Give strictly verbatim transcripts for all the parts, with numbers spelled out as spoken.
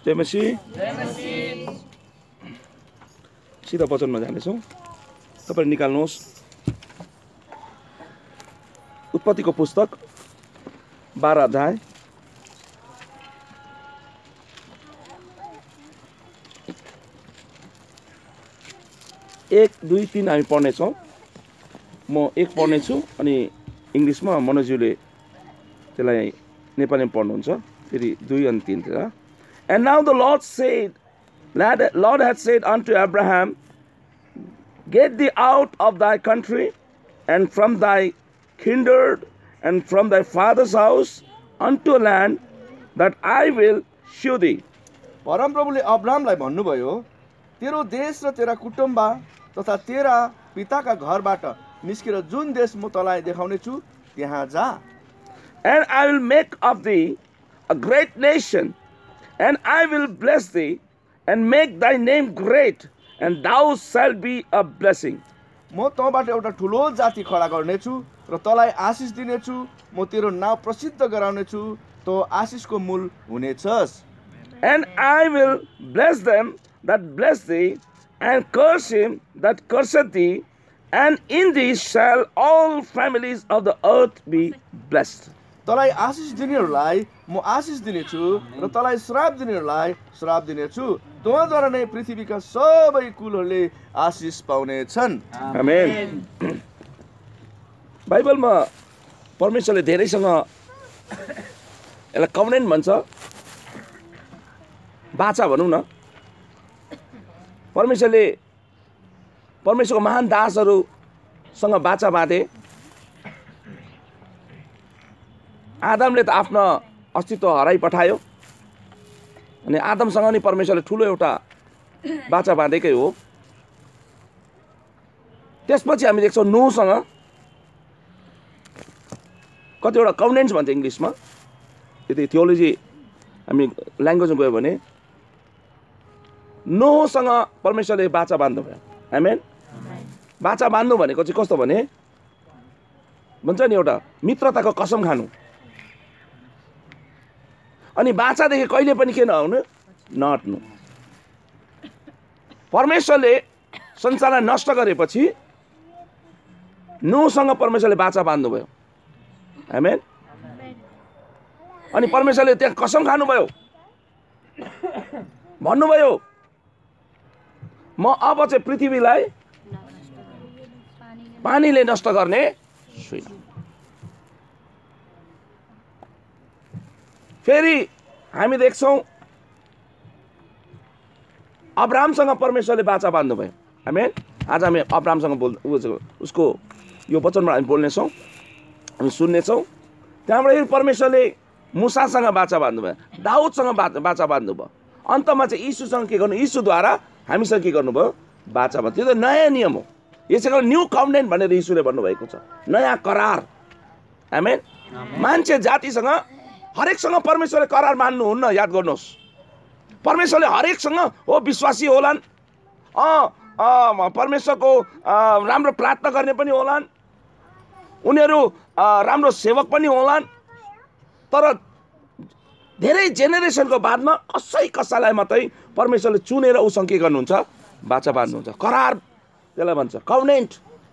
जय मसीह। सिधा वचनमा जानेछौँ। तपाईले निकाल्नुहोस् उत्पत्तिको पुस्तक बाह्र अध्याय एक दुई तीन हामी पढ्नेछौँ। म एक पढ्नेछु अनि इङ्ग्लिसमा मनोज्यूले त्यसलाई नेपालीमा पढ्नुहुन्छ। फेरि दुई अनि तीनतिर। And now the Lord said, Lord had said unto Abraham, Get thee out of thy country and from thy kindred and from thy father's house unto a land that I will show thee. परमप्रभुले अब्राहमलाई भन्नुभयो, तेरो देश र तेरा कुटुम्ब तथा तेरा पिताका घरबाट निस्केर जुन देश म तँलाई देखाउने छु त्यहाँ जा। And I will make of thee a great nation, and I will bless thee and make thy name great, and thou shalt be a blessing. म तँबाट एउटा ठुलो जाति खडा गर्नेछु र तँलाई आशिष दिनेछु। म तेरो नाम प्रसिद्ध गराउनेछु, तँ आशिषको मूल हुनेछस्। And I will bless them that bless thee, and curse him that curseth thee, and in thee shall all families of the earth be blessed. तँलाई आशिष दिनेहरूलाई म आशिष दिनेछु र तँलाई श्राप दिनेहरूलाई श्राप दिनेछु। तँद्वारा नै पृथ्वीका सबै कुलहरूले आशिष पाउनेछन्। आमेन। बाइबलमा परमेश्वरले धेरैसँग यसलाई कभनेन्ट भन्छ, बाचा भनौँ न। परमेश्वरले परमेश्वरको महान दासहरूसँग बाचा बाँधे। आदमले त आफ्नो अस्तित्व हराइ पठायो अनि आदमसँग नि परमेश्वरले ठुलो एउटा बाचा बाँधेकै हो। त्यसपछि हामी देख्छौँ नोहसँग कतिवटा कभनेन्ट्स भन्छ इङ्ग्लिसमा। यदि थियोलोजी हामी ल्याङ्ग्वेजमा गयो भने नोहसँग परमेश्वरले बाचा बाँध्नुभयो। आमेन। बाचा बाँध्नु भनेको चाहिँ कस्तो भने भन्छ नि एउटा मित्रताको कसम खानु। अनि बाचादेखि कहिले पनि के नहुनु, नहट्नु। परमेश्वरले संसारलाई नष्ट गरेपछि नोहसँग परमेश्वरले बाचा बाँध्नुभयो। आमेन। अनि परमेश्वरले त्यहाँ कसम खानुभयो, भन्नुभयो म अब चाहिँ पृथ्वीलाई पानीले नष्ट गर्ने छुइन। फेरि हामी देख्छौँ अब्राहमसँग परमेश्वरले बाचा बाँध्नुभयो। आमेन। आज हामी अब्राहमसँग बोल उसको यो वचनबाट हामी बोल्नेछौँ, हामी सुन्नेछौँ। त्यहाँबाट परमेश्वरले मुसासँग बाचा बाँध्नुभयो, दाउदसँग बाचा बाचा बाँध्नुभयो। अन्तमा चाहिँ यीशुसँग के गर्नु, यीशुद्वारा हामीसँग के गर्नुभयो, बाचा बाँध्नु। त्यो त नयाँ नियम हो। यसैको न्यू कभनेन्ट भनेर यीशुले भन्नुभएको छ, नयाँ करार। आमेन। मान्छे जातिसँग हरेकसँग परमेश्वरले करार मान्नुहुन्न। याद गर्नुहोस्, परमेश्वरले हरेकसँग हो विश्वासी होलान्, अँ परमेश्वरको राम्रो प्रार्थना गर्ने पनि होलान्, उनीहरू राम्रो सेवक पनि होलान्। तर धेरै जेनेरेसनको बादमा कसै कसैलाई मात्रै परमेश्वरले चुनेर उसँग के गर्नुहुन्छ, बाचा बाँध्नुहुन्छ। करार त्यसलाई भन्छ, कभनेन्ट।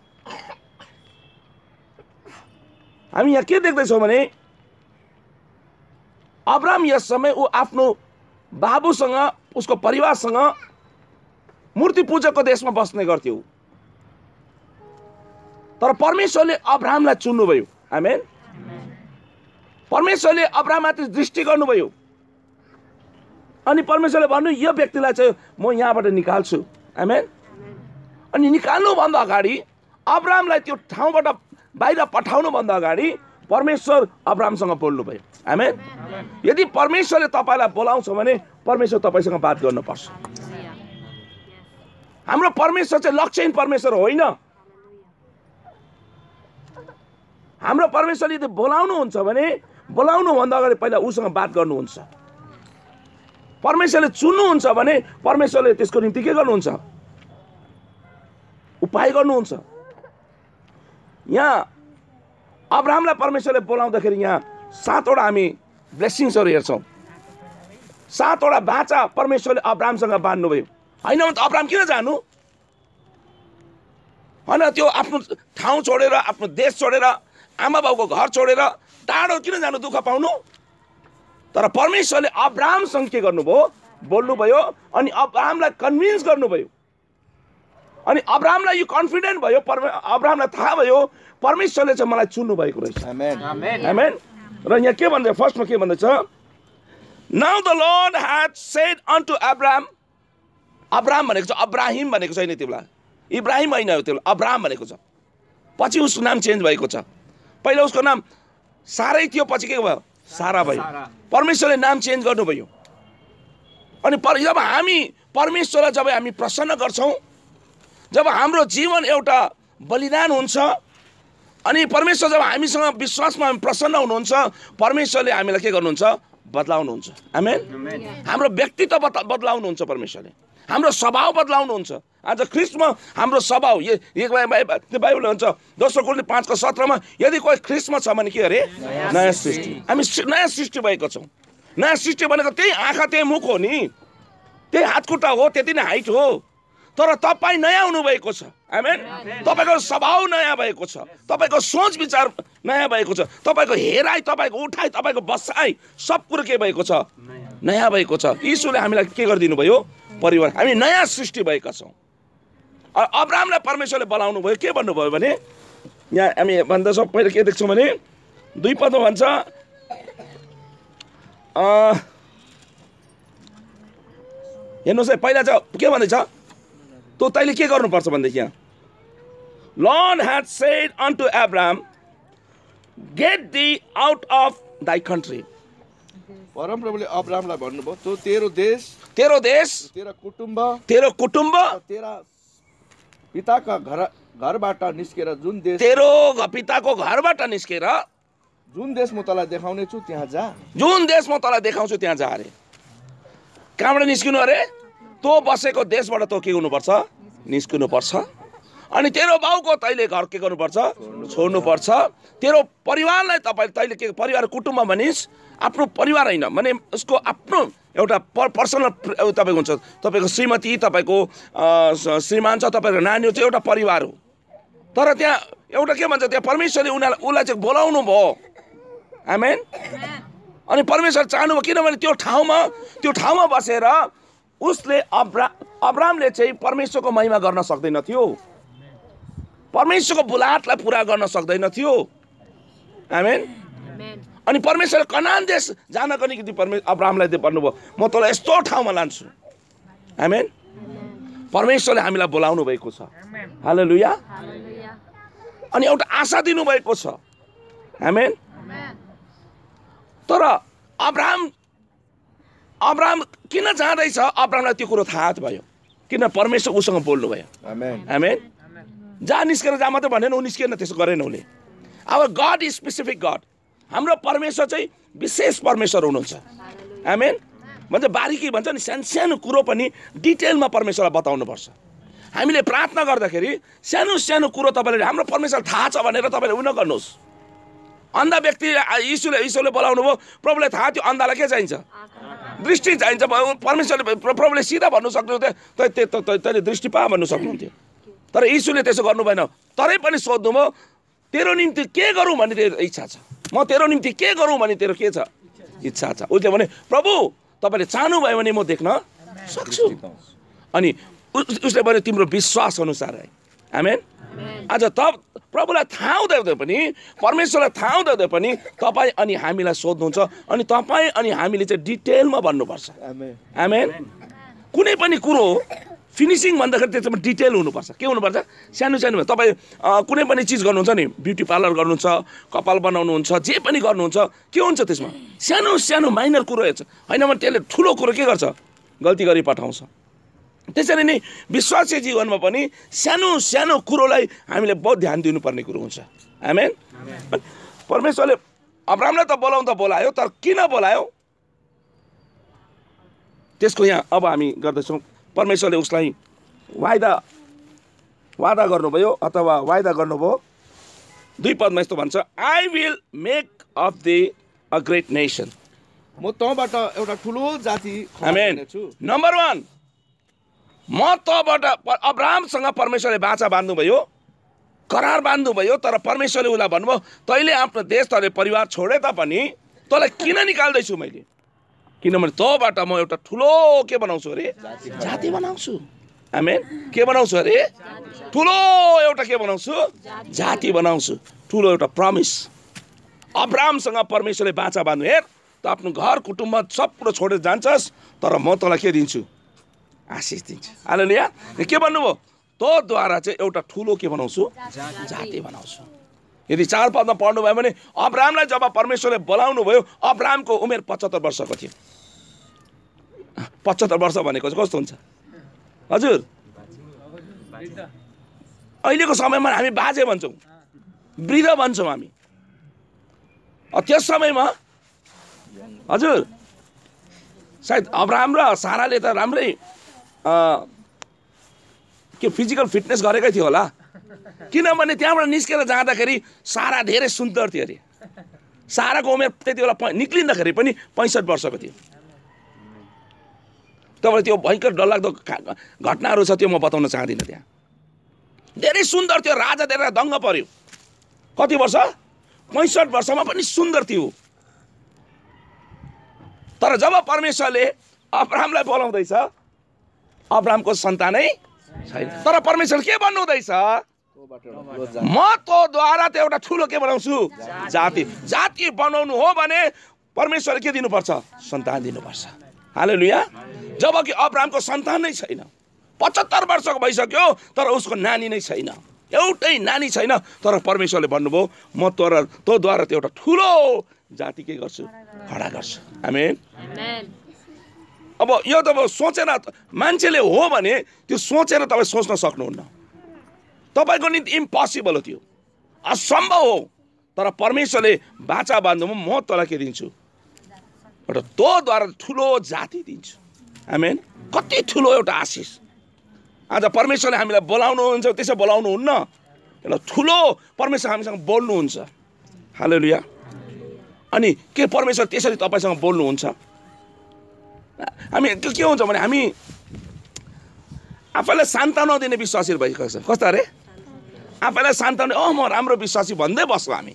हामी यहाँ के देख्दैछौँ भने अब्राहम यस समय ऊ आफ्नो बाबुसँग उसको परिवारसँग मूर्ति पूजकको देशमा बस्ने गर्थ्यो। तर परमेश्वरले अब्राहमलाई चुन्नुभयो। आमेन। परमेश्वरले अब्राहममाथि दृष्टि गर्नुभयो अनि परमेश्वरले भन्नु यो व्यक्तिलाई चाहिँ म यहाँबाट निकाल्छु। आमेन। अनि निकाल्नुभन्दा अगाडि अब्राहमलाई त्यो ठाउँबाट बाहिर पठाउनुभन्दा अगाडि परमेश्वर अब्राहमसँग बोल्नुभयो। आमेन। यदि परमेश्वरले तपाईँलाई बोलाउँछ भने परमेश्वर तपाईँसँग बात गर्नुपर्छ। हाम्रो परमेश्वर चाहिँ लक्ष्यहीन परमेश्वर होइन। हाम्रो परमेश्वरले यदि बोलाउनुहुन्छ भने बोलाउनुभन्दा अगाडि पहिला उसँग बात गर्नुहुन्छ। परमेश्वरले चुन्नुहुन्छ भने परमेश्वरले त्यसको निम्ति के गर्नुहुन्छ, उपाय गर्नुहुन्छ। यहाँ अब्राहमलाई परमेश्वरले बोलाउँदाखेरि यहाँ सातवटा हामी ब्लेसिङ्सहरू हेर्छौँ। सातवटा बाचा परमेश्वरले अब्राहमसँग बाँध्नुभयो। होइन भने त अब्राहम किन जानु? होइन त्यो आफ्नो ठाउँ छोडेर, आफ्नो देश छोडेर, आमा बाउको घर छोडेर टाढो किन जानु दुःख पाउनु? तर परमेश्वरले अब्राहमसँग के गर्नुभयो? बोल्नुभयो अनि अब्राहमलाई कन्भिन्स गर्नुभयो। अनि अब्राहमलाई यो कन्फिडेन्ट भयो, अब्राहमलाई थाहा भयो परमेश्वरले चाहिँ मलाई चुन्नु भएको रहेछ। आमेन आमेन। र यहाँ के भन्दै फर्स्टमा के भन्दैछ? Now the Lord had said unto Abraham, Abraham भनेको छ, अब्राहिम भनेको छैन त्यो बेला, इब्राहिम होइन त्यो बेला, अब्राहम भनेको छ। पछि उसको नाम चेन्ज भएको छ। पहिला उसको नाम सारै थियो, पछि के भयो? सारा भयो। परमेश्वरले नाम चेन्ज गर्नुभयो। अनि जब हामी परमेश्वरलाई जब हामी प्रसन्न गर्छौँ, जब हाम्रो जीवन एउटा बलिदान हुन्छ, अनि परमेश्वर जब हामीसँग विश्वासमा हामी प्रसन्न हुनुहुन्छ, परमेश्वरले हामीलाई के गर्नुहुन्छ? बदलाउनुहुन्छ। आमेन। हाम्रो व्यक्तित्व बदलाउनुहुन्छ परमेश्वरले, हाम्रो स्वभाव बदलाउनुहुन्छ। आज ख्रिस्टमा हाम्रो स्वभाव बाइबलले भन्छ दोस्रो कोरिन्थी पाँचको सत्रमा, यदि कोही ख्रिस्टमा छ भने के अरे? नयाँ सृष्टि। हामी नयाँ सृष्टि भएको छौँ। नयाँ सृष्टि भनेको त्यही आँखा त्यही मुख हो नि, त्यही हातखुट्टा हो, त्यति नै हाइट हो, तर तपाईँ नयाँ हुनुभएको छ। आमेन। तपाईँको स्वभाव नयाँ भएको छ, तपाईँको सोच विचार नयाँ भएको छ, तपाईँको हेराइ, तपाईँको उठाइ, तपाईँको बसाइ सब कुरो के भएको छ? नयाँ भएको छ। यीशुले हामीलाई के गरिदिनु भयो? परिवार। हामी नयाँ सृष्टि भएका छौँ। अब्राहमलाई परमेश्वरले बोलाउनु भयो। के भन्नुभयो भने यहाँ हामी भन्दैछौँ, पहिला के देख्छौँ भने दुई पदमा भन्छ हेर्नुहोस् है, पहिला चाहिँ के भन्दैछ? तो तैँले के गर्नुपर्छ भनेदेखि यहाँ Lord had said unto Abraham get thee out of thy country. परमप्रभुले अब्राहमलाई भन्नुभयो, तो तेरो देश, तेरो देश, तेरा कुटुम्ब, तेरो कुटुम्ब, तेरा पिताका घर घरबाट निस्केर जुन देश, तेरो पिताको घरबाट निस्केर जुन देश म तँलाई देखाउने छु त्यहाँ जा। जुन देश म तँलाई देखाउँछु त्यहाँ जा अरे। कहाँबाट निस्किनु अरे? तँ बसेको देशबाट तँ के गर्नुपर्छ? निस्किनु पर्छ। अनि तेरो बाउको तैँले घर के गर्नुपर्छ? छोड्नुपर्छ। तेरो परिवारलाई तपाईँ तैँले के परिवार कुटुम्ब भनिस्? आफ्नो परिवार होइन भने उसको आफ्नो एउटा पर्सनल तपाईँको हुन्छ, तपाईँको श्रीमती, तपाईँको श्रीमान छ, तपाईँको नानीहरू चाहिँ एउटा परिवार हो। तर त्यहाँ एउटा के भन्छ, त्यहाँ परमेश्वरले उनीहरूलाई उसलाई चाहिँ बोलाउनु भयो। आमेन। अनि परमेश्वर चाहनुभयो, किनभने त्यो ठाउँमा त्यो ठाउँमा बसेर उसले अब्रा अब्राहमले चाहिँ परमेश्वरको महिमा गर्न सक्दैन थियो, परमेश्वरको बुलाहटलाई पुरा गर्न सक्दैन थियो। आमेन। अनि परमेश्वरले कनान देश जानको निम्ति परमेश्वर अब्राहमलाई भन्नुभयो, म तँलाई यस्तो ठाउँमा लान्छु। आमेन। परमेश्वरले हामीलाई बोलाउनु भएको छ। हालेलुया। अनि एउटा आशा दिनुभएको छ। आमेन। तर अब्राहम अब्राहम किन जाँदैछ? अब्राहमलाई त्यो कुरो थाहा भयो, किन परमेश्वर उसँग बोल्नुभयो। आमेन। आमेन। जहाँ निस्केर जहाँ मात्रै भनेन ऊ निस्केन, त्यसो गरेन उसले। अब गड इज स्पेसिफिक गड। हाम्रो परमेश्वर चाहिँ विशेष परमेश्वर हुनुहुन्छ। आमेन। भन्छ बारीकी भन्छ नि, सानो सानो कुरो पनि डिटेलमा परमेश्वरलाई बताउनुपर्छ। हामीले प्रार्थना गर्दाखेरि सानो सानो कुरो तपाईँले हाम्रो परमेश्वर थाहा छ भनेर तपाईँले उयो नगर्नुहोस्। अन्धा व्यक्ति यीशुले यीशुले बोलाउनु भयो, प्रभुले थाहा थियो अन्धालाई के चाहिन्छ? दृष्टि चाहिन्छ। परमेश्वरले प्रभुले सिधा भन्नु सक्नुहुन्थ्यो, तैँले दृष्टि पा भन्नु सक्नुहुन्थ्यो, तर यीशुले त्यसो गर्नु भएन। तरै पनि सोध्नुभयो, तेरो निम्ति के गरौँ भन्ने तेरो इच्छा छ, म तेरो निम्ति के गरौँ भने तेरो के छ? इच्छा छ। उसले भने प्रभु तपाईँले चाहनुभयो भने म देख्न सक्छु। अनि उसले भने तिम्रो विश्वास अनुसार है। आमेन। आज त प्रभुलाई थाहा हुँदै हुँदै पनि, परमेश्वरलाई थाहा हुँदै हुँदै पनि तपाईँ अनि हामीलाई सोध्नुहुन्छ, अनि तपाईँ अनि हामीले चाहिँ डिटेलमा भन्नुपर्छ। आमेन। कुनै पनि कुरो फिनिसिङ भन्दाखेरि त्यसमा डिटेल हुनुपर्छ। के हुनुपर्छ? सानो सानो तपाईँ कुनै पनि चिज गर्नुहुन्छ नि, ब्युटी पार्लर गर्नुहुन्छ, कपाल बनाउनुहुन्छ, जे पनि गर्नुहुन्छ, के हुन्छ त्यसमा? सानो सानो माइनर कुरो हेर्छ, होइन भने त्यसले ठुलो कुरो के गर्छ? गल्ती गरी पठाउँछ। त्यसरी नै विश्वासीय जीवनमा पनि सानो सानो कुरोलाई हामीले बहुत ध्यान दिनुपर्ने कुरो हुन्छ। आमेन। परमेश्वरले अब्राहमलाई त बोलाउनु त बोलायो, तर किन बोलायो त्यसको यहाँ अब हामी गर्दैछौँ। परमेश्वरले उसलाई वायदा वादा गर्नुभयो अथवा वायदा गर्नुभयो। दुई पदमा यस्तो भन्छ, I will make of thee a great nation. म तँबाट एउटा ठुलो जाति आमेन। छु। नम्बर वान, म तँबाट अब्राहमसँग परमेश्वरले बाचा बाँध्नुभयो, करार बाँध्नुभयो, तर परमेश्वरले उसलाई भन्नुभयो तैँले आफ्नो देश तैँले परिवार छोडे तापनि तँलाई किन निकाल्दैछु मैले, किनभने तँबाट म एउटा ठुलो के बनाउँछु अरे, जाति बनाउँछु। आमेन। के बनाउँछु अरे, ठुलो एउटा के बनाउँछु, जाति बनाउँछु। ठुलो एउटा प्रमिस अब्राहमसँग परमेश्वरले बाचा बाँध्नु। हेर, त आफ्नो घर कुटुम्ब सब कुरो छोडेर जान्छस्, तर म तँलाई के दिन्छु, आशिष दिन्छु। हालेलुया। के भन्नुभयो, तँद्वारा चाहिँ एउटा ठुलो के बनाउँछु, जाति बनाउँछु। यदि चार पदमा पढ्नुभयो भने अब्राहमलाई जब परमेश्वरले बोलाउनु भयो, अब्राहमको उमेर पचहत्तर वर्षको थियो। पचहत्तर वर्ष भनेको चाहिँ कस्तो हुन्छ हजुर? अहिलेको समयमा हामी बाजे भन्छौँ, वृद्ध भन्छौँ हामी। त्यस समयमा हजुर सायद अब्राहम र साराले त राम्रै के फिजिकल फिटनेस गरेकै थियो होला, किनभने त्यहाँबाट निस्केर जाँदाखेरि सारा धेरै सुन्दर थियो अरे। साराको उमेर त्यति बेला निक्लिँदाखेरि पनि पैँसठ वर्षको थियो। तपाईँले त्यो भयङ्कर डरलाग्दो घटनाहरू छ, त्यो म बताउन चाहदिनँ। त्यहाँ धेरै सुन्दर थियो, राजा धेरै दङ्ग पर्यो। कति वर्ष? पैँसठ वर्षमा पनि सुन्दर थियो। तर जब परमेश्वरले अब्राहमलाई बोलाउँदैछ, अब्राहमको सन्तानै छैन, तर परमेश्वरले के भन्नुहुँदैछ, म तँद्वारा त एउटा ठुलो के बनाउँछु, जाति। जाति बनाउनु हो भने परमेश्वरले के दिनुपर्छ, सन्तान दिनुपर्छ। हालेलुया। जबकि अब्राहमको सन्तान नै छैन, पचहत्तर वर्षको भइसक्यो, तर उसको नानी नै छैन, एउटै नानी छैन। तर परमेश्वरले भन्नुभयो म तोरा तँद्वारा त एउटा ठुलो जाति के गर्छु, खडा गर्छु। आमेन। अब यो त सोचेर मान्छेले हो भने त्यो सोचेर तपाईँ सोच्न सक्नुहुन्न। तपाईँको निम्ति इम्पोसिबल हो, त्यो असम्भव हो। तर परमेश्वरले बाचा बाँध्नुमा म तँलाई के दिन्छु, एउटा तँद्वारा ठुलो जाति दिन्छु। आमेन। कति ठुलो एउटा आशिष। आज परमेश्वरले हामीलाई बोलाउनुहुन्छ, त्यसै बोलाउनुहुन्न, एउटा ठुलो परमेश्वर हामीसँग बोल्नुहुन्छ। हालेलुया। अनि के परमेश्वर त्यसरी तपाईँसँग बोल्नुहुन्छ? हामी त्यो के हुन्छ भने हामी आफैलाई सान्त्वना दिने विश्वासी भएको छ। कस्तो अरे, आफैलाई सान्त्वना, अँ म राम्रो विश्वासी भन्दै बस्छौँ हामी।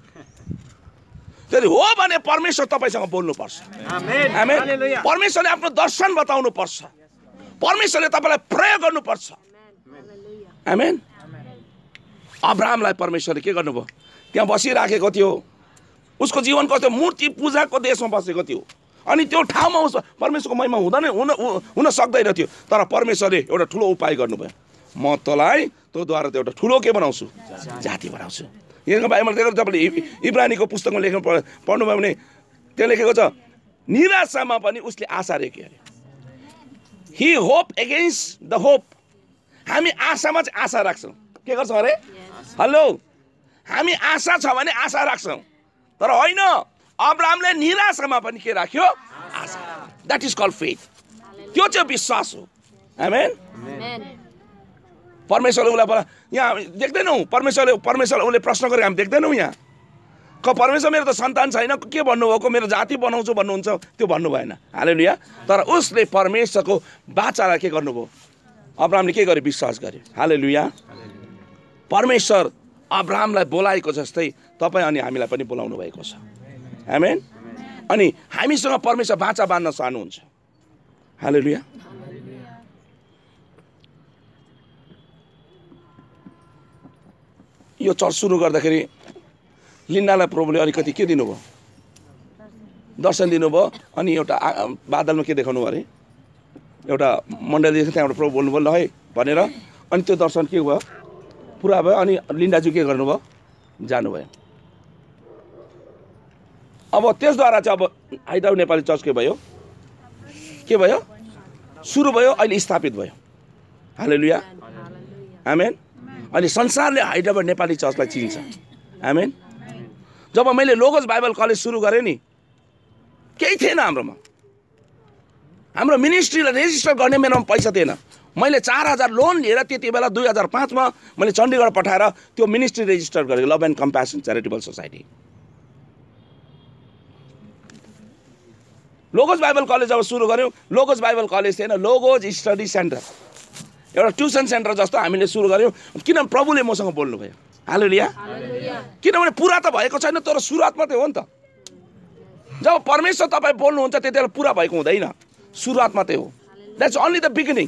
यदि हो भने परमेश्वर तपाईँसँग बोल्नुपर्छ। आमेन। परमेश्वरले आफ्नो दर्शन बताउनु पर्छ, परमेश्वरले तपाईँलाई प्रयोग गर्नुपर्छ। आमेन। अब्राहमलाई परमेश्वरले के गर्नुभयो, त्यहाँ बसिराखेको थियो, उसको जीवन कस्तो, मूर्ति पूजाको देशमा बसेको थियो, अनि त्यो ठाउँमा उस परमेश्वरको महिमा हुँदैन, हुन हुन सक्दैन थियो। तर परमेश्वरले एउटा ठुलो उपाय गर्नुभयो, म तँलाई तँद्वारा त एउटा ठुलो के बनाउँछु, जाति बनाउँछु। यहाँको बाइबलमा देखेर तपाईँले इब्रानीको पुस्तकमा लेख्नु पढ्नुभयो भने त्यहाँ लेखेको छ, निराशामा पनि उसले आशा राख्यो अरे। He hope against the hope. हामी आशामा चाहिँ आशा राख्छौँ। के गर्छौँ अरे, हेलो, हामी आशा छ भने आशा राख्छौँ, तर होइन, अब्राहमले निराशामा पनि के राख्यो, आशा। That is called faith. त्यो चाहिँ विश्वास हो। आमेन। परमेश्वरले उसलाई बोला, यहाँ देख्दैनौँ, परमेश्वरले परमेश्वरले उसले प्रश्न गरेर हामी देख्दैनौँ यहाँ। क परमेश्वर मेरो त सन्तान छैन, के भन्नुभएको, मेरो जाति बनाउँछु भन्नुहुन्छ, त्यो भन्नु भएन। हालेलुया। तर उसले परमेश्वरको बाचालाई के गर्नुभयो, अब्राहमले के गर्यो, विश्वास गर्यो। हालेलुया। परमेश्वर अब्राहमलाई बोलाएको जस्तै तपाईँ अनि हामीलाई पनि बोलाउनु भएको छ। आमेन। अनि हामीसँग परमेश्वर बाचा बाँध्न चाहनुहुन्छ। हालेलुया। यो चर्च सुरु गर्दाखेरि लिन्डालाई प्रभुले अलिकति के दिनुभयो, दर्शन दिनुभयो। अनि एउटा बादलमा के देखाउनु अरे, एउटा मण्डली देखि त्यहाँबाट प्रभु बोल्नुभयो, ल है भनेर। अनि त्यो दर्शन के भयो, पुरा भयो। अनि लिन्डाजु के गर्नुभयो, जानुभयो। अब त्यसद्वारा चाहिँ अब हाइदाउ नेपाली चर्च के भयो, के भयो, सुरु भयो, अहिले स्थापित भयो। हालेलुया। आमेन। अनि संसारले हाइदाबाद नेपाली चर्चलाई चिन्छ। आमेन। जब मैले लोगोस बाइबल कलेज सुरु गरेँ नि, केही थिएन हाम्रोमा, हाम्रो मिनिस्ट्रीलाई रेजिस्टर गर्ने मेरोमा पैसा थिएन। मैले चार हजार लोन लिएर त्यति बेला दुई हजार पाँचमा मैले चण्डीगढ पठाएर त्यो मिनिस्ट्री रेजिस्टर गरेँ, love and compassion charitable society. Logos Bible college जब सुरु गऱ्यौँ, लोगोस बाइबल कलेज थिएन, लोगोस स्टडी सेन्टर, एउटा ट्युसन सेन्टर जस्तो हामीले सुरु गऱ्यौँ। किनभने प्रभुले मसँग बोल्नुभयो। हालेलुया। किनभने पुरा त भएको छैन, तर सुरुवात मात्रै हो नि त। जब परमेश्वर तपाईँ बोल्नुहुन्छ त्यति बेला पुरा भएको हुँदैन, सुरुवात मात्रै हो। That's only the beginning.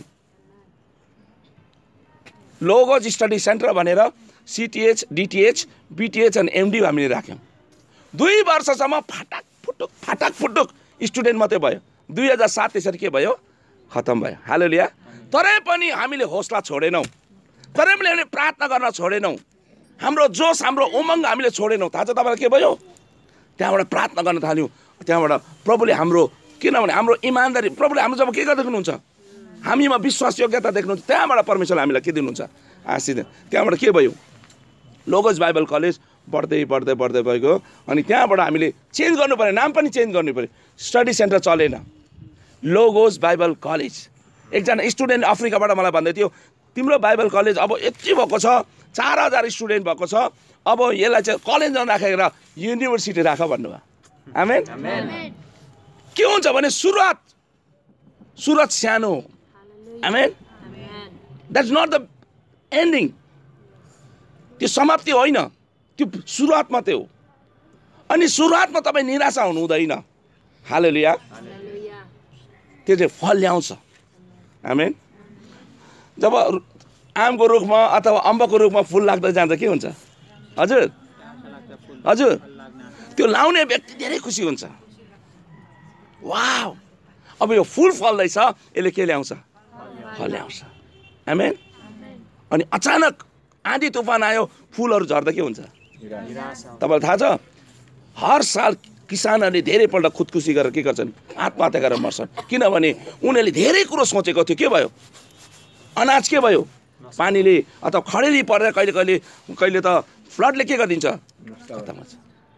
Logos study centre भनेर सिटिएच, डिटिएच, बिटिएच अनि एमडी हामीले राख्यौँ। दुई वर्षसम्म फाटाक फुटुक फाटाक फुटुक स्टुडेन्ट मात्रै भयो। दुई हजार सात त्यसरी के भयो, खतम भयो। हालेलुया। तरै पनि हामीले हौसला छोडेनौँ, तरै पनि हामीले प्रार्थना गर्न छोडेनौँ, हाम्रो जोस हाम्रो उमङ्ग हामीले छोडेनौँ। थाहा छ तपाईँलाई के भयो? त्यहाँबाट प्रार्थना गर्न थाल्यौँ, त्यहाँबाट प्रभुले हाम्रो, किनभने हाम्रो इमान्दारी, प्रभुले हाम्रो जब के गर्दै देख्नुहुन्छ, हामीमा विश्वास योग्यता देख्नुहुन्छ, त्यहाँबाट परमेश्वरले हामीलाई के दिनुहुन्छ, आशीष। त्यहाँबाट के भयो, लोगोस बाइबल कलेज बढ्दै बढ्दै बढ्दै गएको। अनि त्यहाँबाट हामीले चेन्ज गर्नु पऱ्यो, नाम पनि चेन्ज गर्नु पऱ्यो। स्टडी सेन्टर चलेन, लोगोस बाइबल कलेज। एकजना स्टुडेन्ट अफ्रिकाबाट मलाई भन्दै थियो, तिम्रो बाइबल कलेज अब यति भएको छ, चार हजार स्टुडेन्ट भएको छ, अब यसलाई चाहिँ कलेज नराखेर युनिभर्सिटी राख भन्नुभयो। आमेन। के हुन्छ भने सुरुवात सुरुवात सानो हो। Amen. That's not the ending. त्यो समाप्ति होइन, त्यो सुरुवात मात्रै हो। अनि सुरुवातमा तपाईँ निराशा हुनु हुँदैन। हालेलुया। त्यो चाहिँ फल ल्याउँछ। आमेन। जब आमको रुखमा अथवा अम्बको रुखमा फुल लाग्दै जान्छ के हुन्छ? हजुर हजुर त्यो लाउने व्यक्ति धेरै खुसी हुन्छ। वाउ, अब यो फुल फल्दैछ, यसले के ल्याउँछ? फल ल्याउँछ। आमेन। अनि अचानक आँधी तुफान आयो, फुलहरू झर्दा के हुन्छ? तपाईँलाई थाहा छ, हर साल किसानहरूले धेरैपल्ट खुदकुसी गरेर के गर्छन्? आत्महत्या गरेर मर्छन्। किनभने उनीहरूले धेरै कुरो सोचेको थियो। के भयो? अनाज के भयो? पानीले अथवा खडेरी परेर कहिले कहिले कहिले त फ्लडले के गरिदिन्छ? खतम हुन्छ।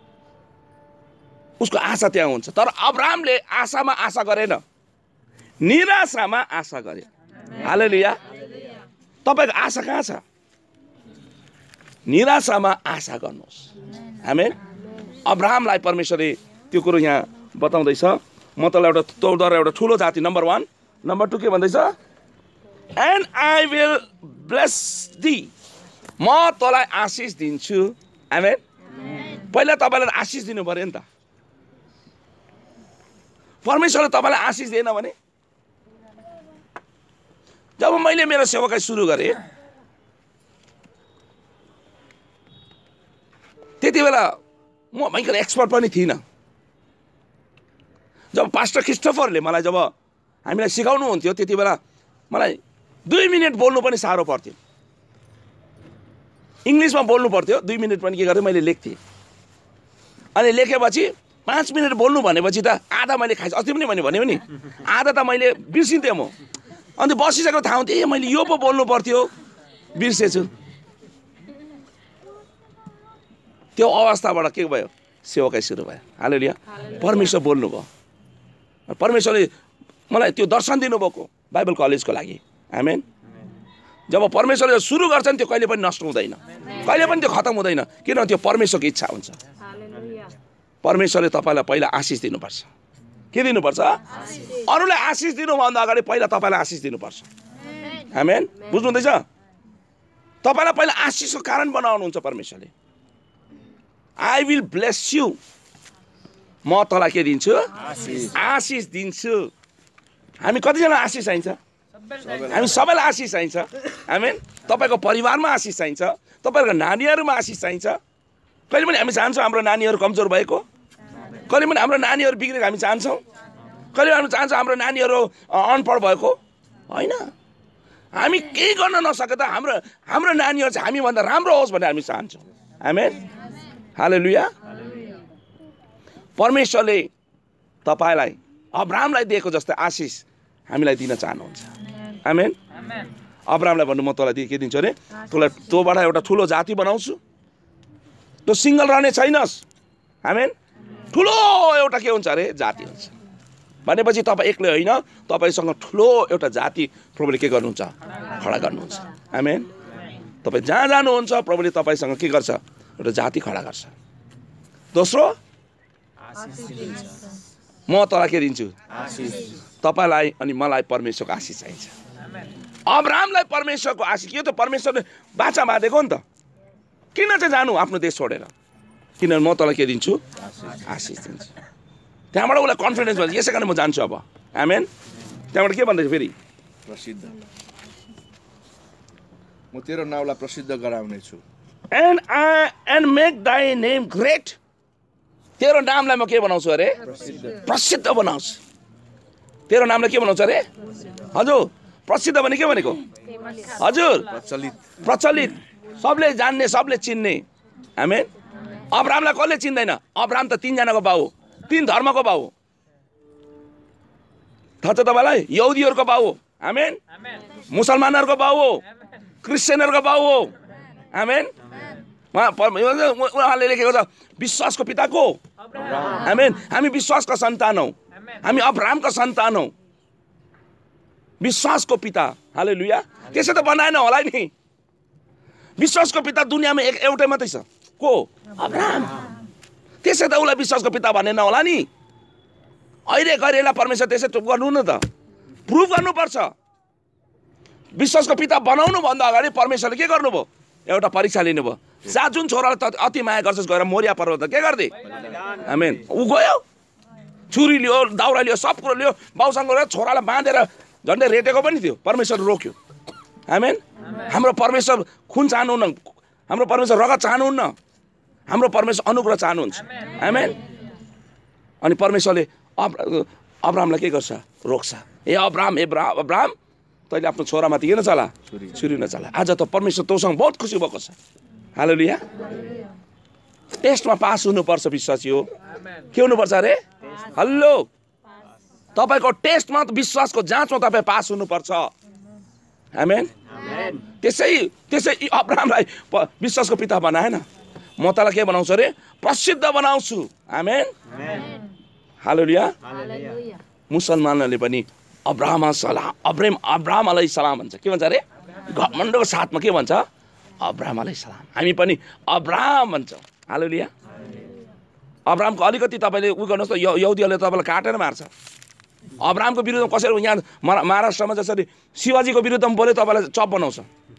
उसको आशा त्यहाँ हुन्छ। तर अब्राहमले आशामा आशा गरेन, निराशामा आशा गरे। हालेलुया। तपाईँको आशा कहाँ छ? निराशामा आशा गर्नुहोस्। आमेन। अब्राहमलाई परमेश्वरले त्यो कुरो यहाँ बताउँदैछ। म तँलाई एउटा तौरद्वारा एउटा ठुलो जाति, नम्बर वान। नम्बर टू के भन्दैछ? And I will bless thee, म तँलाई आशिष दिन्छु। आमेन। पहिला तपाईँलाई आशिष दिनु पऱ्यो नि त। परमेश्वरले तपाईँलाई आशिष दिएन भने, जब मैले मेरो सेवाकाई सुरु गरेँ त्यति बेला म भयङ्कर एक्सपर्ट पनि थिइनँ। जब पास्टर क्रिस्टोफरले मलाई जब हामीलाई सिकाउनु हुन्थ्यो त्यति बेला मलाई दुई मिनट बोल्नु पनि साह्रो पर्थ्यो। इङ्ग्लिसमा बोल्नु पर्थ्यो, दुई मिनट पनि के गरेँ मैले लेख्थेँ। अनि लेखेपछि पाँच मिनट बोल्नु भनेपछि त आधा मैले खाइस। अस्ति पनि मैले भन्यो नि, आधा त मैले बिर्सिन्थेँ म। अन्त बसिसकेको थाहा हुन्थ्यो, ए मैले यो पो बोल्नु पर्थ्यो, बिर्सेछु। त्यो अवस्थाबाट के भयो? सेवाकाई सुरु भयो। हालेलुया। परमेश्वर बोल्नुभयो। परमेश्वरले मलाई त्यो दर्शन दिनुभएको बाइबल कलेजको लागि। आमेन। जब परमेश्वरले सुरु गर्छन् त्यो कहिले पनि नष्ट हुँदैन, कहिले पनि त्यो खतम हुँदैन, किनभने त्यो परमेश्वरको इच्छा हुन्छ। परमेश्वरले तपाईँलाई पहिला आशिष दिनुपर्छ। के दिनुपर्छ? अरूलाई आशिष दिनुभन्दा अगाडि पहिला तपाईँलाई आशिष दिनुपर्छ। आमेन। बुझ्नुहुँदैछ? तपाईँलाई पहिला आशिषको कारण बनाउनुहुन्छ परमेश्वरले। आई विल ब्लेस यु, म तँलाई के दिन्छु? आशिष दिन्छु। हामी कतिजना आशिष चाहिन्छ? हामी सबैलाई आशिष चाहिन्छ। आमेन। तपाईँको परिवारमा आशिष चाहिन्छ, तपाईँहरूको नानीहरूमा आशिष चाहिन्छ। कहिले पनि हामी चाहन्छौँ हाम्रो नानीहरू कमजोर भएको? कहिले पनि हाम्रो नानीहरू बिग्रेको हामी चाहन्छौँ? कहिले हामी चाहन्छौँ हाम्रो नानीहरू अनपढ भएको? होइन। हामी केही गर्न नसके त हाम्रो हाम्रो नानीहरू चाहिँ हामीभन्दा राम्रो होस् भनेर हामी चाहन्छौँ। आमेन। हालेलुया। परमेश्वरले तपाईँलाई अब्राहमलाई दिएको जस्तै आशिष हामीलाई दिन चाहनुहुन्छ। आमेन। अब्राहमलाई भन्नु, म तँलाई के दिन्छु अरे? तँलाई तँबाट एउटा ठुलो जाति बनाउँछु, तँ सिङ्गल रहने छैनस्। आमेन। ठुलो एउटा के हुन्छ अरे? जाति हुन्छ। भनेपछि तपाईँ एक्लै होइन, तपाईँसँग ठुलो एउटा जाति प्रभुले के गर्नुहुन्छ? खडा गर्नुहुन्छ। आमेन। तपाईँ जहाँ जानुहुन्छ प्रभुले तपाईँसँग के गर्छ? एउटा जाति खडा गर्छ। दोस्रो, म तँलाई के दिन्छु तपाईँलाई अनि मलाई परमेश्वरको आशिष चाहिन्छ। अब्राहमलाई परमेश्वरको आशिष, यो त परमेश्वरले बाचा बाँधेको नि त। किन चाहिँ जानु आफ्नो देश छोडेर? किनभने म तँलाई के दिन्छु आशिष दिन्छु। त्यहाँबाट उसलाई कन्फिडेन्स भन्छ यसै कारण म जान्छु अब। आमेन। त्यहाँबाट के भन्दैछ फेरि? प्रसिद्ध, म तेरो नाउँलाई प्रसिद्ध गराउने छु। And I and make thy name great. तेरो नामलाई म के बनाउँछु अरे? प्रसिद्ध बनाउँछु। तेरो नामलाई के बनाउँछ अरे? हजुर, प्रसिद्ध भने के भनेको? हजुर, प्रचलित, प्रचलित, सबले जान्ने, सबले चिन्ने। आमेन। अब्राहमलाई कसले चिन्दैन? अब्राहम त तीनजनाको बाउ हो, तीन धर्मको बाउ हो। थाहा छ तपाईँलाई? यहुदीहरूको बाउ हो। आमेन। मुसलमानहरूको बाउ हो, क्रिस्चियनहरूको बाउ हो। आमेन। उहाँले लेखेको छ विश्वासको पिता को? आमेन। हामी विश्वासका सन्तान हौ, हामी अब्राहमका सन्तान हौ। विश्वासको पिता। हालेलुया। त्यसै त बनाएन होला नि। विश्वासको पिता दुनियाँमा एक एउटै मात्रै छ। को? अब्राहम। त्यसै त उसलाई विश्वासको पिता भनेन होला नि। अहिले गरेला परमेश्वर त्यसै गर्नु न त, प्रुभ गर्नुपर्छ। विश्वासको पिता बनाउनु भन्दा अगाडि परमेश्वरले के गर्नुभयो? एउटा परीक्षा लिनुभयो। जा जुन छोरालाई त अति माया गर्छस् गएर मोरिया पर्वत के गर्दै? आमेन। ऊ गयो, छुरी लियो, दाउरा लियो, सब कुरो लियो, बाउसँग गएर छोरालाई बाँधेर झन्डै रेटेको पनि थियो। परमेश्वर रोक्यो। आमेन। हाम्रो परमेश्वर खुन चाहनुहुन्न, हाम्रो परमेश्वर रगत चाहनुहुन्न, हाम्रो परमेश्वर अनुग्रह चाहनुहुन्छ। आमेन। अनि परमेश्वरले अब्राहमलाई के गर्छ? रोक्छ। ए अब्राहम, ए अब्राहम, तैँले आफ्नो छोरामाथि किन चला? छुरी नचला। आज त परमेश्वर तँसँग बहुत खुसी भएको छ। हालेलुया। टेस्टमा पास हुनुपर्छ विश्वासी हो। के हुनुपर्छ अरे? हल्लो, तपाईँको टेस्टमा विश्वासको जाँचमा तपाईँ पास हुनुपर्छ। आमेन। त्यसै त्यसै अब्राहमलाई विश्वासको पिता बनाएन। म तँलाई के बनाउँछु अरे? प्रसिद्ध बनाउँछु। आमेन। हालेलुया। मुसलमानहरूले पनि अब्राहम सलाम, अब्राहम अब्राहम अलैहि सलाम भन्छ। के भन्छ अरे? घमण्डको साथमा के भन्छ? अब्राहम अलैहि सलाम। हामी पनि अब्राहम भन्छौँ। हालेलुया। अब्राहमको अलिकति तपाईँले उयो गर्नुहोस् त, यहुदीहरूले तपाईँलाई काटेर मार्छ। अब्राहमको विरुद्धमा कसरी यहाँ महाराष्ट्रमा जसरी शिवाजीको विरुद्धमा बोल्यो तपाईँलाई चप बनाउँछ।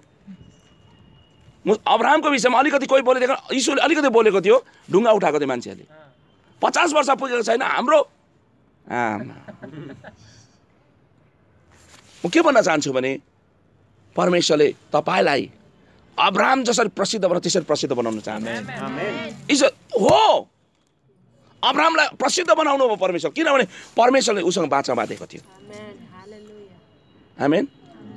अब्राहमको विषयमा अलिकति कोही बोलेदेखि यीशुले अलिकति बोलेको थियो, ढुङ्गा उठाएको थियो मान्छेहरूले। पचास वर्ष पुगेको छैन हाम्रो। आमा, म के भन्न चाहन्छु भने परमेश्वरले तपाईँलाई अब्राहम जसरी प्रसिद्ध बनाउनु त्यसरी प्रसिद्ध बनाउन चाहनुहुन्छ। इज हो, अब्राहमलाई प्रसिद्ध बनाउनु हो परमेश्वर, किनभने परमेश्वरले उसँग बाचा बाँधेको थियो। आमेन।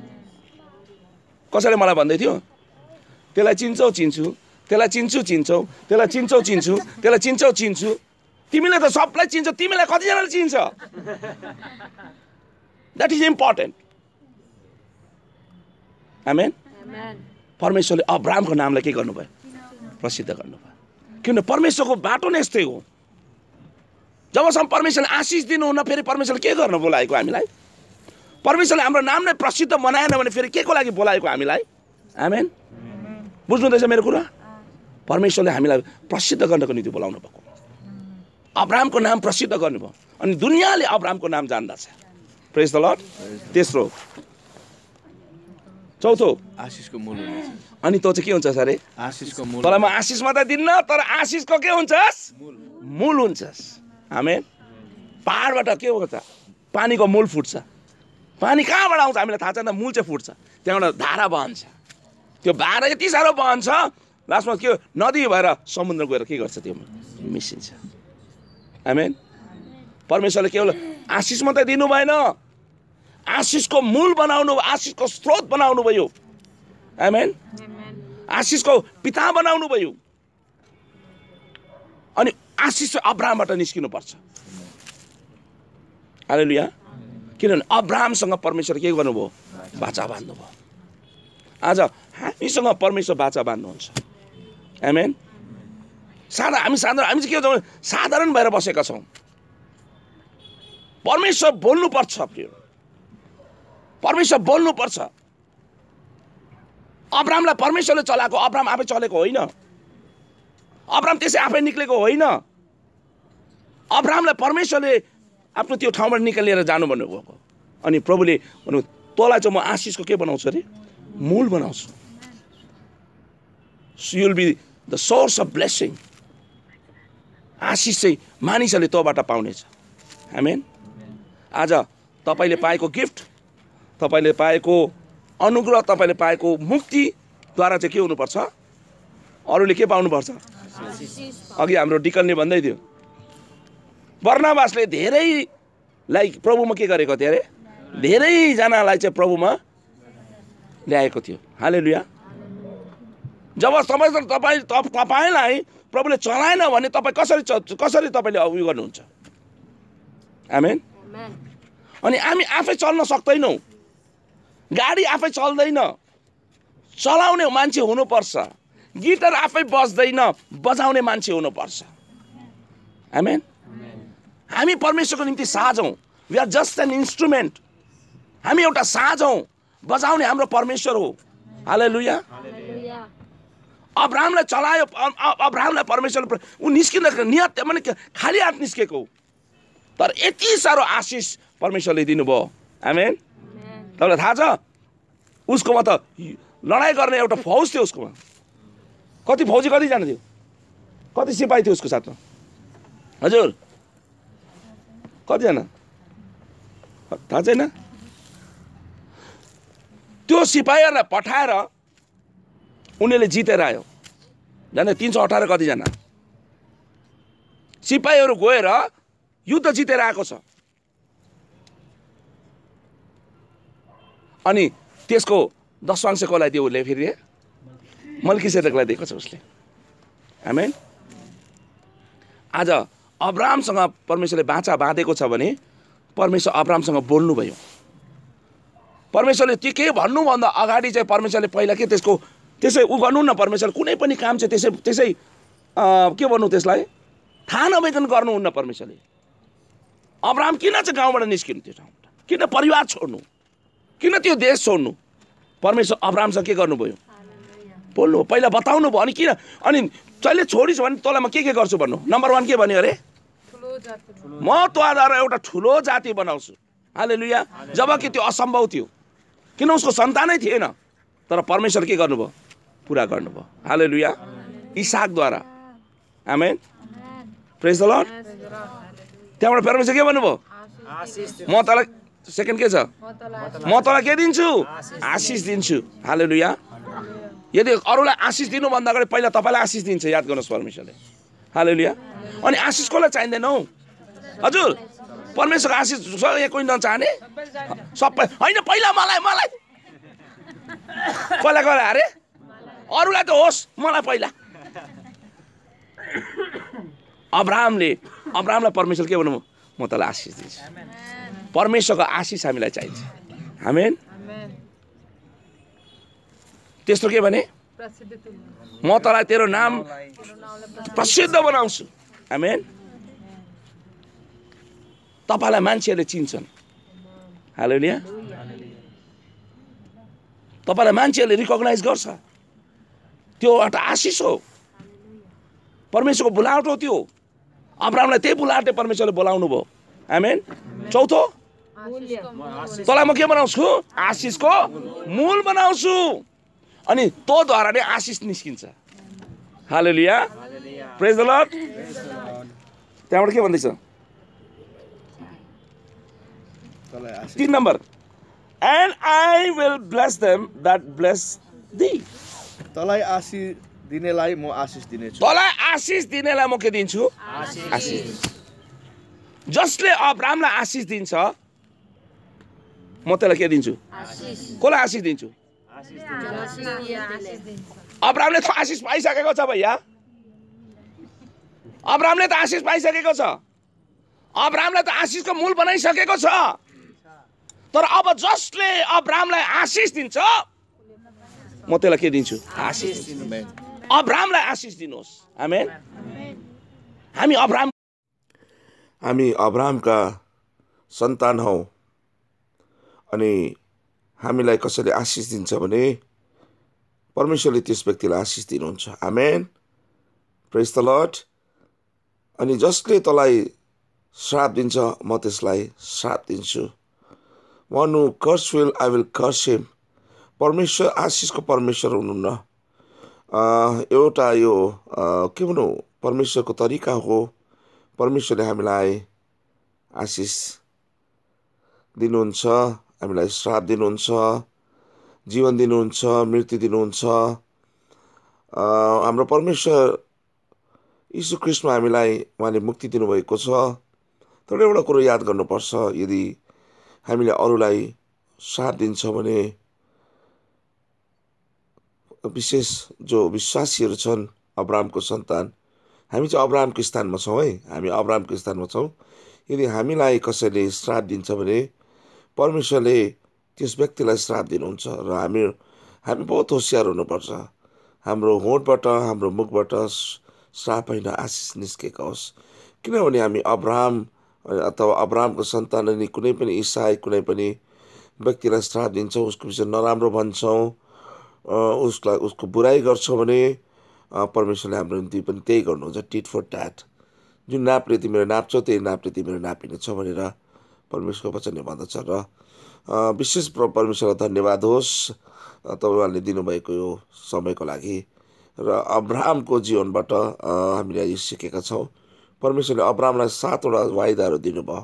कसैले मलाई भन्दै थियो त्यसलाई चिन्छौ चिन्छु, त्यसलाई चिन्छु चिन्छौ, त्यसलाई चिन्छौ चिन्छु, त्यसलाई चिन्छौ चिन्छु। तिमीले त सबलाई चिन्छौ, तिमीलाई कतिजनाले चिन्छ? That is important. आमेन। परमेश्वरले अब्राहमको नामलाई के गर्नुभयो? प्रसिद्ध गर्नुभयो। किनभने परमेश्वरको बाटो नै यस्तै हो। जबसम्म परमेश्वरले आशिष दिनुहुन्न फेरि परमेश्वरले के गर्न बोलाएको हामीलाई? परमेश्वरले हाम्रो नाम नै प्रसिद्ध बनाएन भने फेरि के को लागि बोलाएको हामीलाई? आमेन। बुझ्नुहुँदैछ मेरो कुरा? परमेश्वरले हामीलाई प्रसिद्ध गर्नको निम्ति बोलाउनु भएको। अब्राहमको नाम प्रसिद्ध गर्नुभयो अनि दुनियाँले अब्राहमको नाम जान्दछ। Praise the Lord. तेस्रो, चौथो, आशिषको मूल हुनेछ। अनि तँ चाहिँ के हुन्छस् अरे? आशिषको मूल। तँलाई म आशिष मात्रै दिन्न, तर आशिषको के हुन्छस्? मूल हुन्छस्। आमेन। पहाडबाट के हुन्छ? पानीको मूल फुट्छ। पानी कहाँबाट आउँछ हामीलाई थाहा छैन, मूल चाहिँ फुट्छ, त्यहाँबाट धारा बहन्छ। त्यो धारा यति साह्रो बहन्छ लास्टमा के नदी भएर समुद्र गएर के गर्छ? त्यो मिसिन्छ। आमेन। परमेश्वरले केवल आशिष मात्रै दिनु भएन, आशिषको मूल बनाउनु, आशिषको स्रोत बनाउनु भयो। आमेन। आशिषको पिता बनाउनु भयो। अनि आशिष अब्राहमबाट निस्किनु पर्छ। हालेलुया। किनभने अब्राहमसँग परमेश्वर के गर्नुभयो? बाचा बाँध्नुभयो। आज हामीसँग परमेश्वर बाचा बाँध्नुहुन्छ। आमेन। साधा हामी साधारण हामी चाहिँ के भन्छौँ? साधारण भएर बसेका छौँ। परमेश्वर बोल्नुपर्छ। परमेश्वर बोल्नुपर्छ। अब्राहमलाई परमेश्वरले चलाएको, अब्राहम आफै चलेको होइन। अब्राहम त्यसै आफै निक्लेको होइन। अब्राहमलाई परमेश्वरले आफ्नो त्यो ठाउँबाट निकालेर जानु भन्नुभएको। अनि प्रभुले भन्नु तँलाई चाहिँ म आशिषको के बनाउँछु अरे मूल बनाउँछु। So you'll be the source of blessing. आशिष चाहिँ मानिसहरूले तँबाट पाउनेछ। आमेन। आज तपाईँले पाएको गिफ्ट, तपाईँले पाएको अनुग्रह, तपाईँले पाएको मुक्तिद्वारा चाहिँ के हुनुपर्छ? अरूले के पाउनुपर्छ? अघि हाम्रो डिकनले भन्दै थियो बर्नाबासले धेरैलाई प्रभुमा के गरेको थियो अरे? धेरैजनालाई चाहिँ प्रभुमा ल्याएको थियो। हालेलुया। जब तपाईँ तपाईँ तपाईँलाई प्रभुले चलाएन भने तपाईँ कसरी कसरी तपाईँले उयो गर्नुहुन्छ? आमेन। अनि हामी आफै चल्न सक्दैनौँ, गाडी आफै चल्दैन, चलाउने मान्छे हुनुपर्छ। गिटार आफै बज्दैन, बजाउने मान्छे हुनुपर्छ। आमेन। हामी परमेश्वरको निम्ति साज हौँ। We are just an instrument. हामी एउटा साज हौँ, बजाउने हाम्रो परमेश्वर हो। हालेलुया। अब्राहमलाई चलायो, अब्राहमलाई परमेश्वरले ऊ निस्किँदा नियत माने खाली हात निस्केको, तर यति साह्रो आशिष परमेश्वरले दिनुभयो। आमेन। तपाईँलाई थाहा छ उसकोमा त लडाइँ गर्ने एउटा फौज थियो उसकोमा। कति फौजी कतिजना थियो? कति सिपाही थियो उसको साथमा? हजुर कतिजना थाहा छैन? त्यो सिपाहीहरूलाई पठाएर उनीहरूले जितेर आयो। जाने तीन सौ अठारह कतिजना सिपाहीहरू गएर युद्ध जितेर आएको छ। अनि त्यसको दशवांश कसलाई दियो उसले? फेरि मल्कीसेदेकलाई दिएको छ उसले। आमेन। आज अब्राहमसँग परमेश्वरले बाचा बाँधेको छ भने परमेश्वर अब्राहमसँग बोल्नुभयो। परमेश्वरले त्यो के भन्नुभन्दा अगाडि चाहिँ परमेश्वरले पहिला के त्यसको त्यसै उ गर्नु न। परमेश्वर कुनै पनि काम चाहिँ त्यसै त्यसै के भन्नु त्यसलाई थाहा नभइकन गर्नुहुन्न। परमेश्वरले अब्राहम किन चाहिँ गाउँबाट निस्किनु, त्यो ठाउँबाट किन परिवार छोड्नु, किन त्यो देश छोड्नु? परमेश्वर अब्राहमसँग के गर्नुभयो? बोल्नु, पहिला बताउनु भयो। अनि किन अनि तैँले छोडिस् भने तँलाई म के के गर्छु भन्नु? नम्बर वान के भन्यो अरे? म तँद्वारा एउटा ठुलो जाति बनाउँछु। हालेलुया। जबकि त्यो असम्भव थियो, किन उसको सन्तानै थिएन, तर परमेश्वर के गर्नुभयो? पुरा गर्नुभयो। हालेलुया। इसाकद्वारा। आमेन। Praise the Lord. त्यहाँबाट परमेश्वर के भन्नुभयो? म तँलाई सेकेन्ड के छ? म तँलाई के दिन्छु? आशिष दिन्छु। हालेलुया। यदि अरूलाई आशिष दिनुभन्दा अगाडि पहिला तपाईँलाई आशिष दिन्छ। याद गर्नुहोस् परमेश्वरले। हालेलुया। अनि आशिष कसलाई चाहिँदैन हौ? हजुर परमेश्वरको आशिष कोही नचाहने? सबै होइन, पहिला मलाई मलाई कसलाई कसलाई अरे? अरूलाई त होस्, मलाई पहिला। अब्राहमले अब्राहमलाई परमेश्वर के भन्नु? म तँलाई आशिष दिन्छु। परमेश्वरको आशिष हामीलाई चाहिन्छ। आमेन। त्यस्तो के भने? म तँलाई तेरो नाम प्रसिद्ध बनाउँछु। आमेन। तपाईँलाई मान्छेहरूले चिन्छन्। हालेलुया। तपाईँलाई मान्छेहरूले रिकग्नाइज गर्छ। त्यो एउटा आशिष हो, परमेश्वरको बुलावट हो त्यो। अब्राहमलाई त्यही बुलावटले परमेश्वरले बोलाउनु भयो। आमेन। चौथो, तँलाई म के बनाउँछु? आशिषको मूल बनाउँछु। अनि तँद्वारा नै आशिष निस्किन्छ। हालेलुया। Praise the Lord. त्यहाँबाट के भन्दैछ? तीन नम्बर, and I will bless them that bless thee. तँलाई आशिष दिनेलाई म आशिष दिनेछु। तँलाई आशिष दिनेलाई म के दिन्छु? आशिष। जसले अब्राहमलाई आशिष दिन्छ म त्यसलाई के दिन्छु? कसलाई आशिष दिन्छु? अब्राहमले त आशिष पाइसकेको छ भैया। अब्राहमले त आशिष पाइसकेको छ। अब्राहमलाई त आशिषको मूल बनाइसकेको छ। तर अब जसले अब्राहमलाई आशिष दिन्छ म त्यसलाई के दिन्छु? आशिष। अब्राहमलाई आशिष दिनुहोस्। आमेन। हामी अब्राहम हामी अब्राहमका सन्तान हौ। अनि हामीलाई कसैले आशिष दिन्छ भने परमेश्वरले त्यस व्यक्तिलाई आशिष दिनुहुन्छ। आमेन। Praise the Lord. अनि जसले तँलाई श्राप दिन्छ म त्यसलाई श्राप दिन्छु। One who curse will I will curse him. परमेश्वर आशिषको परमेश्वर हुनुहुन्न। एउटा यो के भनौँ परमेश्वरको तरिका हो। परमेश्वरले हामीलाई आशिष दिनुहुन्छ, हामीलाई श्राप दिनुहुन्छ, जीवन दिनुहुन्छ, मृत्यु दिनुहुन्छ। हाम्रो परमेश्वर यीशु ख्रीष्टमा हामीलाई उहाँले मुक्ति दिनुभएको छ। तर एउटा कुरो याद गर्नुपर्छ, यदि हामीले अरूलाई श्राप दिन्छ भने विशेष जो विश्वासीहरू छन् अब्राहमको सन्तान, हामी चाहिँ अब्राहमको स्थानमा छौँ है, हामी अब्राहमको स्थानमा छौँ। यदि हामीलाई कसैले श्राप दिन्छ भने परमेश्वरले त्यस व्यक्तिलाई श्राप दिनुहुन्छ र हामी हामी बहुत होसियार हुनुपर्छ। हाम्रो होठबाट हाम्रो मुखबाट श्राप होइन आशिष निस्केका होस्। किनभने हामी अब्राहम अथवा अब्राहमको सन्तान अनि कुनै पनि इसाई कुनै पनि व्यक्तिलाई श्राप दिन्छौँ, उसको विषय नराम्रो भन्छौँ, उसलाई उसको बुराइ गर्छौँ भने परमेश्वरले हाम्रो निम्ति पनि त्यही गर्नुहुन्छ, टिट फर ट्याट। जुन नापले तिमीले नाप्छौ त्यही नापले तिमीले नापिनेछ भनेर परमेश्वरको वचनले भन्दछ। र विशेष परमेश्वरलाई धन्यवाद होस् तपाईँहरूले दिनुभएको यो समयको लागि। र अब्राहमको जीवनबाट हामीले यो सिकेका छौँ। परमेश्वरले अब्राहमलाई सातवटा वाइदाहरू दिनुभयो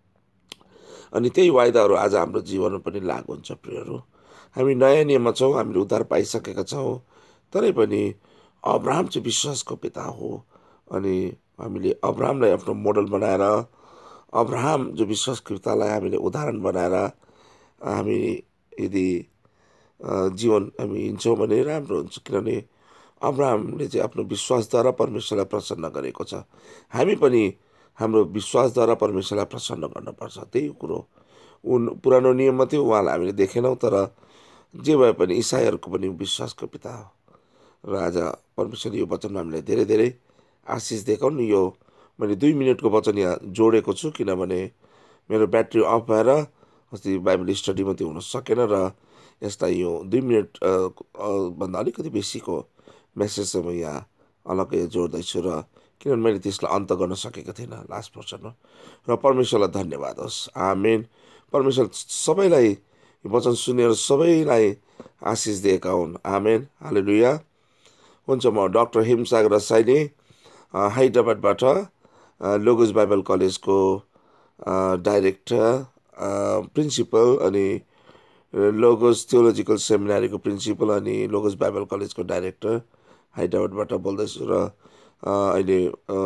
अनि त्यही वाइदाहरू आज हाम्रो जीवनमा पनि लागु हुन्छ। प्रियहरू, हामी नयाँ नियममा छौँ, हामीले उद्धार पाइसकेका छौँ, तरै पनि अब्राहम चाहिँ विश्वासको पिता हो। अनि हामीले अब्राहमलाई आफ्नो मोडल बनाएर अब्राहम जो विश्वासको पितालाई हामीले उदाहरण बनाएर हामी यदि जीवन हामी हिँड्छौँ भने राम्रो हुन्छ। किनभने अब्राहमले चाहिँ आफ्नो विश्वासद्वारा परमेश्वरलाई प्रसन्न गरेको छ। हामी पनि हाम्रो विश्वासद्वारा परमेश्वरलाई प्रसन्न गर्नुपर्छ। त्यही कुरो उन पुरानो नियममा थियो, उहाँलाई हामीले देखेनौँ, तर जे भए पनि इसाईहरूको पनि विश्वासको पिता हो। र आज परमेश्वर यो वचनमा हामीलाई धेरै धेरै आशिष देखाउन्। यो मैले दुई मिनटको वचन यहाँ जोडेको छु किनभने मेरो ब्याट्री अफ भएर अस्ति बाइबल स्टडीमा त्यो हुन सकेन र यसलाई यो दुई मिनट भन्दा अलिकति बेसीको मेसेज चाहिँ म यहाँ अलग्गै जोड्दैछु। र किनभने मैले त्यसलाई अन्त गर्न सकेको थिइनँ लास्ट पोर्सनमा। र परमेश्वरलाई धन्यवाद होस्। आमेन। परमेश्वर सबैलाई वचन सुनेर सबैलाई आशिष दिएका हुन्। आमेन। हालेलुया। हुन्छ, म डाक्टर सागर रसाइली हैदराबादबाट लोगोस बाइबल कलेजको डाइरेक्टर प्रिन्सिपल अनि लोगोस थियोलोजिकल सेमिनारीको प्रिन्सिपल अनि लोगोस बाइबल कलेजको डाइरेक्टर हैदराबादबाट बोल्दैछु। र अहिले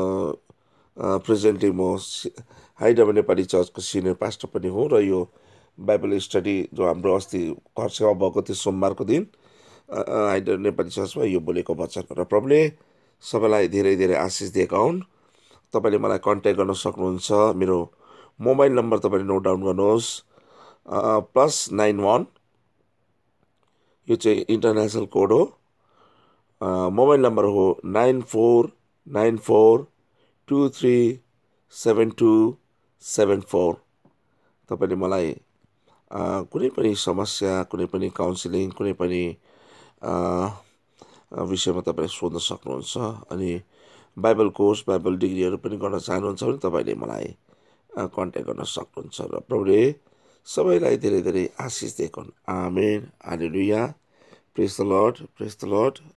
प्रेजेन्टली म हैदराबाद नेपाली चर्चको सिनियर पास्टर पनि हुँ। र यो बाइबल स्टडी जो हाम्रो अस्ति घर सेवा भएको थियो सोमबारको दिन हैदराबाद नेपाली चर्चमा यो बोलेको वचन। र प्रभुले सबैलाई धेरै धेरै आशिष दिएका हुन्। तपाईँले मलाई कन्ट्याक्ट गर्न सक्नुहुन्छ। मेरो मोबाइल नम्बर तपाईँले नोट डाउन गर्नुहोस्, प्लस नाइन वान, यो चाहिँ इन्टरनेसनल कोड हो। मोबाइल नम्बर हो nine four nine four two three seven two seven four. तपाईँले मलाई कुनै पनि समस्या, कुनै पनि काउन्सिलिङ, कुनै पनि विषयमा तपाईँले सोध्न सक्नुहुन्छ। अनि बाइबल कोर्स, बाइबल डिग्रीहरू पनि गर्न चाहनुहुन्छ भने तपाईँले मलाई कन्ट्याक्ट गर्न सक्नुहुन्छ। र प्रभुले सबैलाई धेरै धेरै आशिष दिएको। Amen. Hallelujah. Praise the Lord, praise the lord.